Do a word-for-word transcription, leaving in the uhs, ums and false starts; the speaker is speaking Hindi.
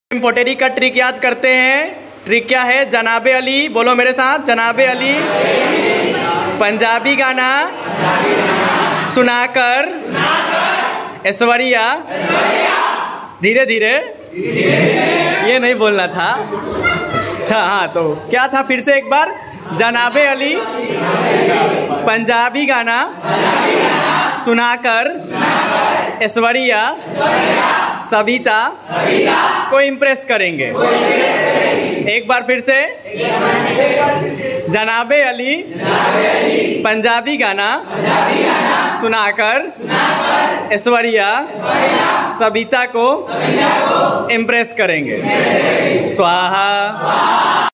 इम्पोटेरी का ट्रिक याद करते हैं। ट्रिक क्या है? जनाबे अली, बोलो मेरे साथ, जनाबे अली पंजाबी गाना सुनाकर ऐश्वर्या, धीरे धीरे ये नहीं बोलना था। हाँ, तो क्या था? फिर से एक बार, जनाबे अली पंजाबी गाना सुनाकर ऐश्वर्या सविता को इम्प्रेस करेंगे। एक बार फिर से, जनाबे अली पंजाबी गाना सुनाकर ऐश्वर्या सविता को इम्प्रेस करेंगे। स्वाहा।